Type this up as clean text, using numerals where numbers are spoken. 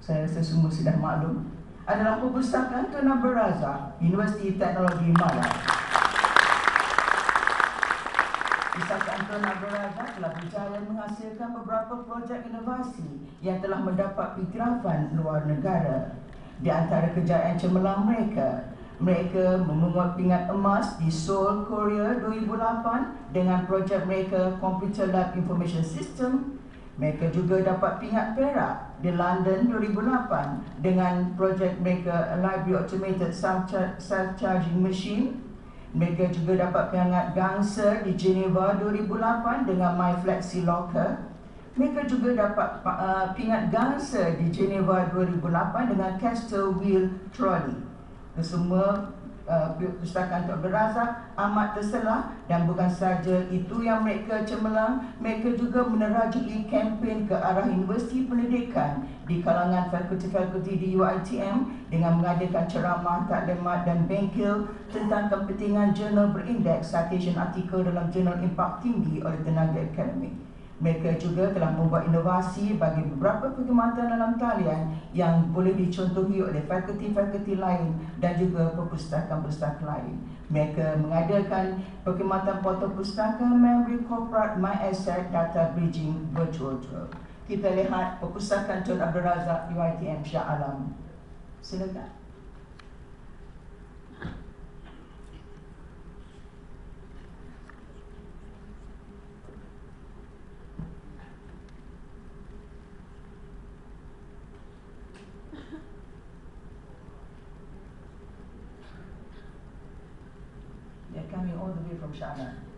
saya rasa semua sudah maklum, adalah Perpustakaan Tun Abdul Razak, Universiti Teknologi Malaysia. Perpustakaan Tun Abdul Razak telah berjaya menghasilkan beberapa projek inovasi yang telah mendapat iktirafan luar negara. Di antara kejayaan cemerlang mereka, mereka memungut pingat emas di Seoul, Korea 2008 dengan projek mereka Computer Lab Information System. Mereka juga dapat pingat perak di London 2008 dengan projek mereka Library Automated Self-Charging Machine. Mereka juga dapat pingat gangsa di Geneva 2008 dengan My Flexi Locker. Mereka juga dapat pingat gangsa di Geneva 2008 dengan Castle Wheel Trolley. Semua Perpustakaan Tun Abdul Razak amat terselah, dan bukan saja itu yang mereka cemerlang, mereka juga menerajui kempen ke arah universiti pendidikan di kalangan fakulti-fakulti di UiTM dengan mengadakan ceramah, taklimat dan bengkel tentang kepentingan jurnal berindeks citation artikel dalam jurnal impak tinggi oleh tenaga akademik. Mereka juga telah membuat inovasi bagi beberapa perkhidmatan dalam talian yang boleh dicontohi oleh fakulti-fakulti lain dan juga perpustakaan-perpustakaan lain. Mereka mengadakan perkhidmatan portal pustaka, memory corporate, my asset, data bridging, virtual tour. Kita lihat Perpustakaan Tun Abdul Razak UiTM Shah Alam. Silakan. They're coming all the way from Shah Alam.